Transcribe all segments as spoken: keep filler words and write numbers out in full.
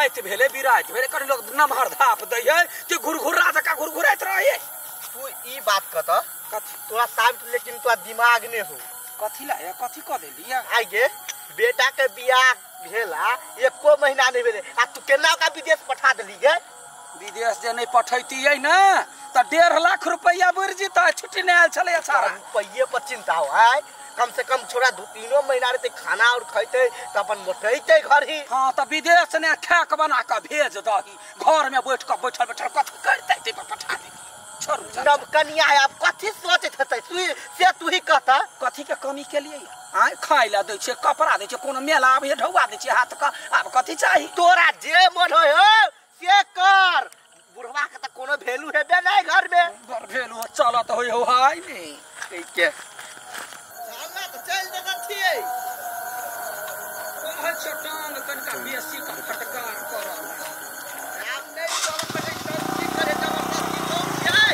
रात भेले बिरात भेले कनी लोग नमहर धाप दैए कि घुरघुरा जका घुरघुराइत रहे। तू ई बात कत कथी तोरा साबित लेकिन तोरा दिमाग ने हो कथी ला या कथी क देलिया आई गे बेटा के बियाह भेला एको महीना नहीं भेले आ तू केना का विदेश पठा देली गे। विदेश जे नहीं पठैतियै ना त डेढ़ लाख रुपया बढ़ जेता छुट्टी नहीं आयल छले सारा रुपये पर चिंता हो है कम से कम छोड़ा दो तीनों महीना रहते खाना और खैते तो अपन मोटैते घर ही। हाँ तो विदेश ने खाक बना के भेज दही घर में बैठ के बैठल बैठल कथी करते ते पठा दे छोड़ू नव कन्या है अब कथी सोचत हते तू से तू ही कहता कथी के कमी के लिए आय खाइ ला दै छै कपड़ा दै छै कोनो मेला आबे ढौआ दै छै हाथ का अब कथी चाही तोरा जे मन होय हो से कर बुढ़वा के त कोनो वैल्यू हेबे नहीं घर में घर वैल्यू चलत होय हो हाय नहीं ठीक के चलना तो चल देना छिए कोन चट्टान कनका बेसी का फटकार करल आप नहीं चल पड़े सब की करे जबरदस्ती लोग जाए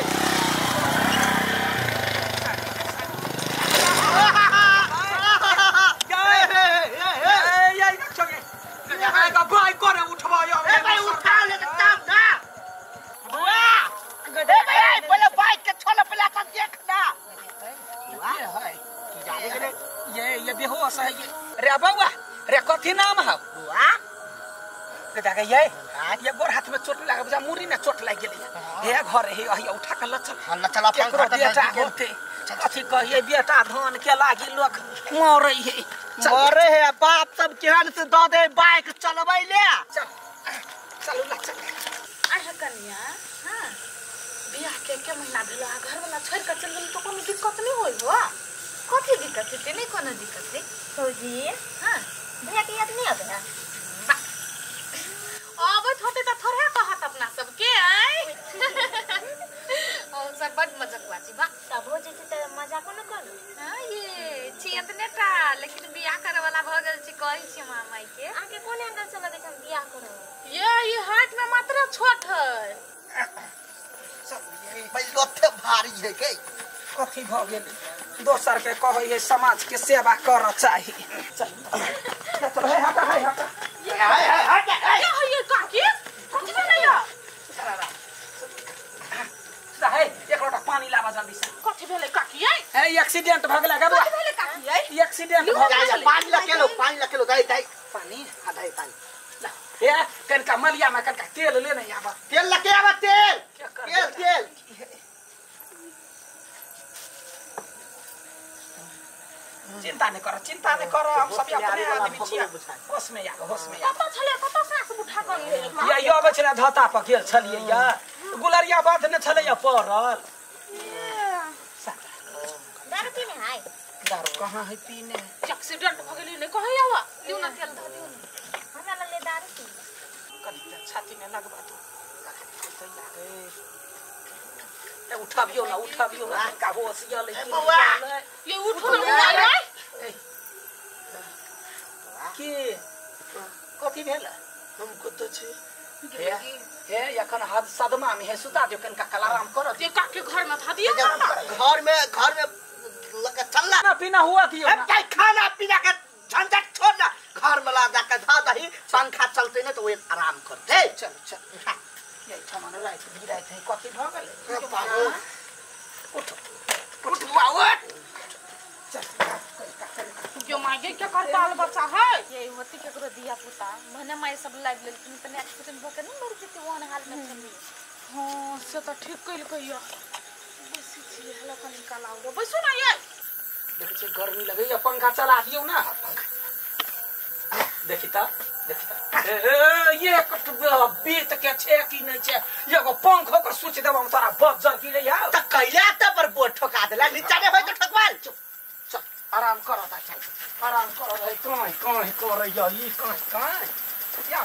भाई करे उठवा ए भाई उठा ले तब ना बुआ गधे भाई पहले बाइक के छोड़ पहले सब देखना बुआ है तू जाने के ये ये बेहोश है ये रे बउआ रे कथी नाम है बुआ रे दागा ये ये गोर हाथ में चोट लगा बुझा मुरी में चोट लग गेलै हे घर हे अहिया उठा के ल चल हल्ला चला अपन घर बेटा होते कथी कहिए बेटा धान के लागी लोग मरै है मरे है बाप सब केहन से द दे बाइक चलबै ले चल चलू ला चल आह कन्या हां बियाह के के महीना भेला घर वाला छोड़ के चल गेल तो कोनो दिक्कत नहीं होई हो कथी दिक्कत है नहीं कोनो दिक्कत है फौजी हां भैया के याद नहीं आवे अब होते त थोड़े कहत अपना सब के आय और सब बड़ मजाक बाजी बा तब हो जैसे त मजाक न कर हां ये छियत नेटा लेकिन बियाह करे वाला भ गेल छी कहि छी मामा के आके कोन एंगल से लगे हम बियाह करो ये ये हाथ में मात्र छोट है सब ये पहले भारी है के कथी भ गेल दोसर के कहै है समाज के सेवा कर चाही चल तो है हटा है हटा ये है है हट क्या है ये काकी कथी भेलैया है एक लोटा पानी लावा जल्दी से कथी भेलै काकी है है एक्सीडेंट भ गेलै गबा कथी भेलै काकी है एक्सीडेंट भ गेलै पानी ला के लो पानी ला के लो दई दई पानी आधा ही पानी ला ए कनका मलिया में कनका तेल ले नहीं आबा तेल ला के आवा तेल क्या कर तेल तेल चिंता नहीं करो चिंता नहीं करो हम सब अपने आदमी छिया होश में आबो होश में कत छले कत सास उठा कर ले या यो बचना धता पर गेल छलिए या गुलरिया बात ने छले या पड़ल दारू पीने हाय दारू कहां है पीने एक्सीडेंट भ गेलै ने कहै आवा दिउ ना तेल ध दिउ हमरा ले दारू पी कनी छाती में लगबा तो ए उठाबियो ना उठाबियो ना का होश गेल ये उठो ना आय के कथी भेल हमको तो छे हे हे यखन हाथ सदमा में है सुता दियो कनका कलाराम कर ये काके घर में था दिया घर में घर में लगा चलना खाना पीना हुआ कि अब क्या खाना पीना का झंझट छोड़ना घर में ला जाकर धा दही पंखा चलते ना तो वो आराम करते चल चल ये ठमन रात गिराय थे कथी भ गेल उठ उठ बावट जो मागे क्या कर बाल बच्चा है ये होती केकरो दिया पुता मने माई सब लाइव ले तुम तने एक्सीडेंट भ के न मर जेती ओन हाल में छली हां से तो ठीक कइल कहियो बसी छी हला कनी कालाउ रे बैसो ना ये देखै छै गर्मी लगै या पंखा चला दियौ ना देखि त देखि त ए ये कट बीत के छे कि नै छे एगो पंखो के स्विच देबो हम तोरा बज्जर की रे या त कैला त पर बोट ठोका देला नीचा में होय त ठोकवाल चल आराम कर ता चल आराम कर रे काई काई कर या ई काई काई या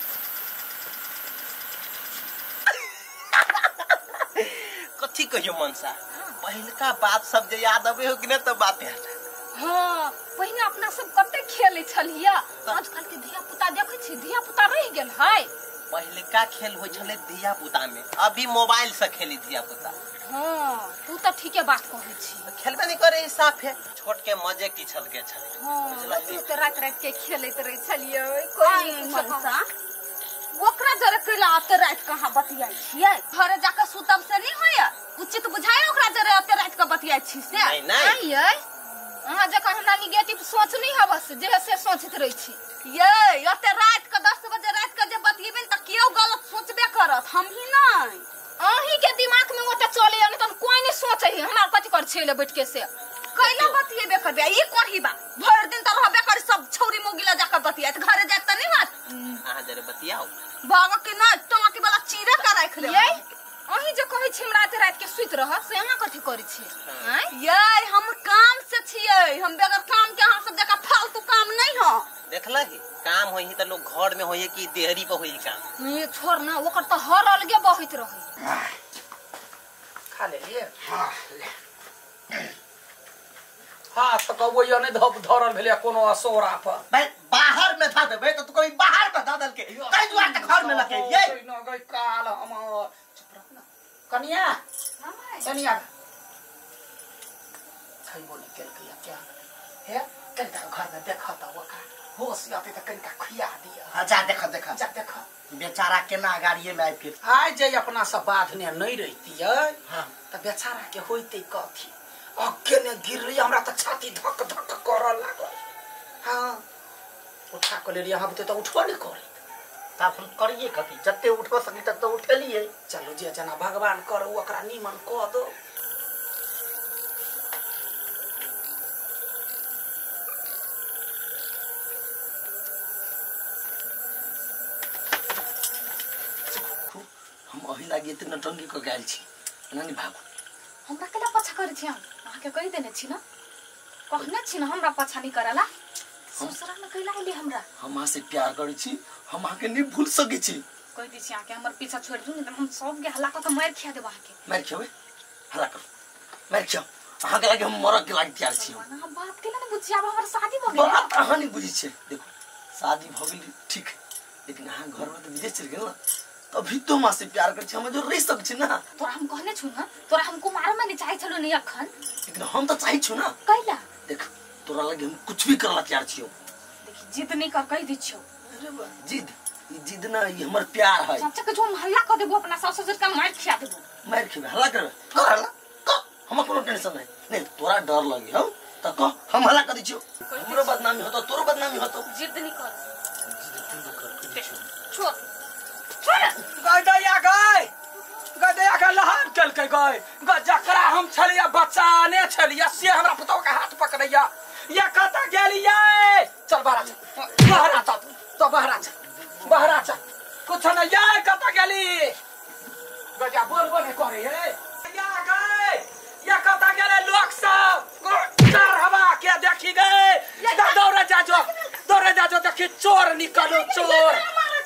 कथी कहियो मनसा पहलका बात सब जे याद आवे हो कि न त बात है हां पहिने अपना सब कते खेलै छलिया आजकल के धिया पुता देखै छी धिया पुता रह गेल है पहलका खेल होय छले धिया पुता में अभी मोबाइल से खेली धिया पुता हां तू त ठीके बात कहै छी खेलबे नहीं करे साफ है छोट के मजे की छल के छले हां तू त रात रात के खेलैत रह छलिए कोई मनसा ओकरा जरे कैला अते रात कहां बतियाई छियै घरे जाके सुतब से नहीं होय उचित बुझाय ओकरा जरे अते रात के बतियाई छी से नहीं नहीं ये अहाँ जका हमरा निगेटिव सोच नहीं हबस जे से सोचत रही छी ये अते रात के दस बजे रात के जे बतियेबिन त केओ गलत सोचबे करत हम ही नहीं अही के दिमाग में ओते चले न त कोई नहीं सोचे हमरा कथि कर छेले बैठ के से कैला बतियेबे करबे ई कोन बा भर दिन त रहबे कर सब छौरी मोगिला जाके बतिया त घरे जात त नहीं बात अहाँ जरे बतियाओ बाबा के ना टमाटी वाला चीरा का राख ले ये अही जे कहै छी हमरा ते रात के सुत रह से अहाँ कथि करै छी हैं ये हम काम से छियै हम बगैर काम के अहाँ सब जका फालतू काम नहीं हो देखला ही काम होई त लोग घर में होई कि देहरी पे होई काम नहीं छोड़ ना ओकर त हर अलगे बहित रहे खा ले लिए हां ले हां त कबो यो ने धब धरल भेले कोनो असोरा पर भाई बाहर में था देबे त कोई बाहर में धा दल के कई दुआर त घर में लगे ये न गई काल हमर चुप रह ना कनिया कनिया खई बोली के क्या है कनका घर में देखा त वका होश आते त कनका खुया दिया अच्छा देखा देखा जा देखा बेचारा केना गाड़िए में आई फिर आय जे अपना सब बाधने नहीं रहती है हां त बेचारा के होइते कथी अके ने गिरली हमरा त छाती धक धक कर लागल हां उठा के ले लिया हम त उठबो नहीं करे त अपन करिए कथी जत्ते उठबो सकी तक तो उठेलिए चलो जे जना भगवान करो ओकरा निमन क दो हम अही लागि एते नटंगी क गेल छी नानी भागो हमरा केला पछा करै छी हम अहाँ के कहि देने छी ना कहने छी ना हमरा पछा नहीं करला ससुरा में कैला आइली हमरा हम आ से प्यार करै छी हम आ के नहीं भूल सकै छी कहि दी छी आ के हमर पीछा छोड़ दू नहीं त हम सब के हल्ला क के मार खिया देबा के मार खेबे हल्ला कर मार खेओ अहाँ के लागि हम मर के लागि तैयार छी ना बात केला ने बुझिया अब हमर शादी भ गेल बात अहाँ नहीं बुझी छे देखो शादी भ गेल ठीक है लेकिन अहाँ घर में तो विदेश चल गेल ना तभी तो मां से प्यार कर छी हम जो रह सक छी ना तोरा हम कहने छु ना तोरा हमको मार में नहीं चाहे छलो नहीं अखन लेकिन हम तो चाहि छु ना कैला देख तोरा लगे हम कुछ भी करला तैयार छियो देखी जिद नहीं कर कहि दी छियो अरे बा जिद ई जिद ना ई हमर प्यार है चाचा के जो हम हल्ला क देबो अपना सास ससुर का मार खिया देबो मार खेबे हल्ला करबे कर हल्ला कर हम कोनो टेंशन नहीं नहीं तोरा डर लगे हम त कह हम हल्ला कर दी छियो हमरो बदनामी होतो तोरो बदनामी होतो जिद नहीं कर छोड़ गय दया गय गय दया के लहान कल के गय ग जकरा हम छलिया बचाने छलिया से हमरा पुतौ के हाथ पकड़ैया ये कता गेलिए चल बाहर चल बाहर आ तो बाहर चल बाहर चल कुछ न ये कता गेली गजा बोल बोल करे हे या गय ये कता गेले लोग सब डर हवा के देखी गए दौड़े जाजो दौड़े जाजो देखी चोर निकलो चोर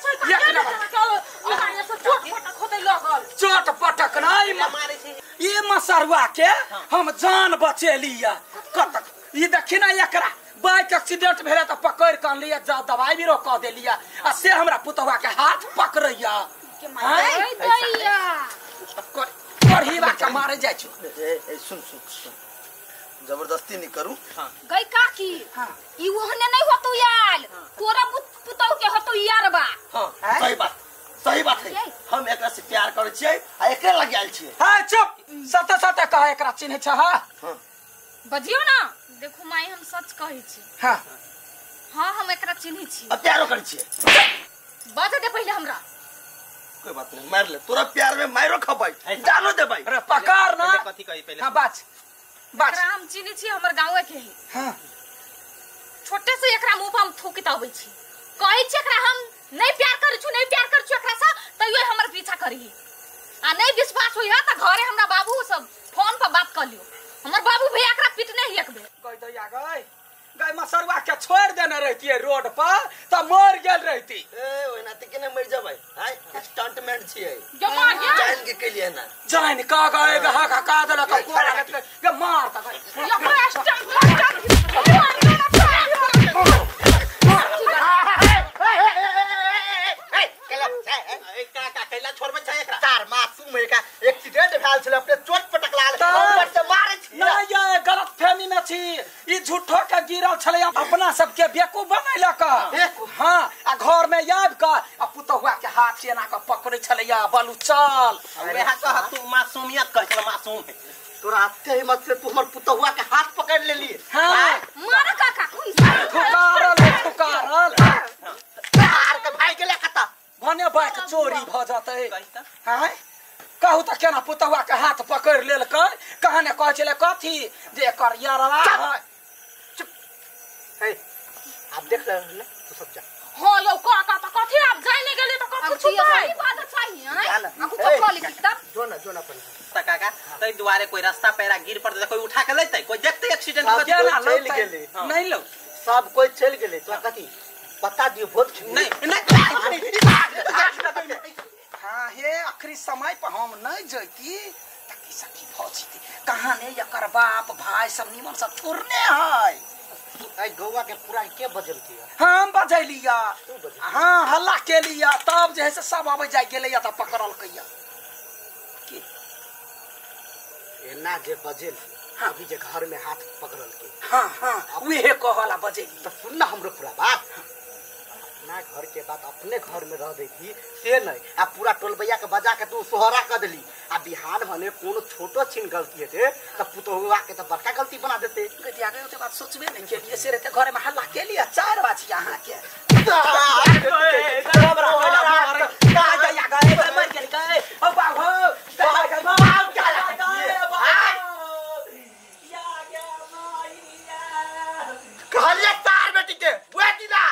चोट पटक नहीं ये मसरुआ के हम जान बचेलिया कतक ये देखी ना एकरा बाइक एक्सीडेंट भेले त पकड़ कर लिया जा दवाई भी रोक देलिया आ से हमरा पुतवा के हाथ पकड़ैया हाय दैया करही बा के मारे जाय छु सुन सुन सुन जबरदस्ती नहीं करू हां गई काकी हां ई ओहने नहीं होतो यार तोरा पुतौ के होतो यार बा हां सही बात सही बात है हम एकरा से प्यार करे छियै आ एकरा लग आइल छियै हां चुप सत सत कह एकरा चिन्ह छ हां बजियो ना देखो माई हम सच कहै छी हां हां हम एकरा चिन्ह छी आ प्यारो करे छियै बज दे पहले हमरा कोई बात नहीं मार ले तोरा प्यार में मारो खबाई जानो दे भाई अरे पकार ना कथि कहि पहले हां बात बात एकरा हम चिन्ह छी हमर गांव के ही हां छोटे से एकरा मुंह पर हम थूकित आबै छी कहै छी एकरा हम नहीं प्यार कर छु नहीं प्यार कर छु एकरा से तइयो हमर पीछा करी आ नहीं विश्वास होइया त घरे हमरा बाबू सब फोन पर बात कर लियो हमर बाबू भैया एकरा पिटने ही एकबे गई दैया गई गई मसरुआ के छोड़ देने रहती रोड पर त मर गेल रहती ए ओना त केने मर जा भाई हाय स्टंटमैन छियै जमा गया जान के के लिए ना जान का गए गहा का का दल का कोरा के मार त गई ये बड़ा स्टंट छोड़ में छे एकरा चार मासूम का एक्सीडेंट भेल छले अपने चोट पटक लागल ऊपर से मारे छी ना ये गलत फहमी में छी ई झूठो के गिरल छले अपना सब के बेवकूफ बनैला का हां आ घर में याद का आ पुतहुआ के हाथ से ना के पकड़े छलैया बोलू चल अरे हा कह तू मासूमियत कह चल मासूम है तोरा अत्ते हिम्मत से तू हमर पुतहुआ के हाथ पकड़ ले ली हां मारा काका कोई ठुकारल ठुकारल तार के भाई के लेकता भने बाइक चोरी भ जतै हैं कहू त केना पुतहुआ के हाथ पकड़ लेल कै कहने कह चले कथी जे एकर यारवा है चुप हे आप देख रहे हो ना तू सब जा हां यो काका त कथी आप जाने गेले त कथी छुपाई सही बात चाहिए हैं जाना। आपको तो कॉल की तब जो ना जो ना पर त काका तै दुआरे कोई रास्ता पैरा गिर पड़ते कोई उठा के लेतै कोई देखते एक्सीडेंट सब हो केना चल लौटै? गेले नहीं लो सब कोई चल गेले तो कथी बता दियो बहुत नहीं नहीं हाँ हे आखिरी समय पर हम नहीं जैती ताकि सखी भौजी कहाँ ने एकर बाप भाई सब निमन सब थोड़ने है आई गौवा के पूरा के बजल के हम बजैलिया तू बजल हाँ हल्ला के लिया तब जे है से सब आवे जाय गेले या त पकड़ल कैया एना जे बजल अभी जे घर में हाथ पकड़ल के हाँ हाँ उहे कहला बजैली तो सुन ना हमरो पूरा बात अपना घर के बात अपने घर में रह देती से नहीं आ पूरा टोलबैया के बजा के तू सोहरा कर देली आ बिहान भने कोनो छोटो छिन गलती हेते त पुतहुआ के त बड़का गलती बना देते गदिया गयो ते बात सोचबे नहीं के लिए से रहते घर में हल्ला के लिया चार बाजी यहाँ के कहलिए तार बेटी के बुआ की ना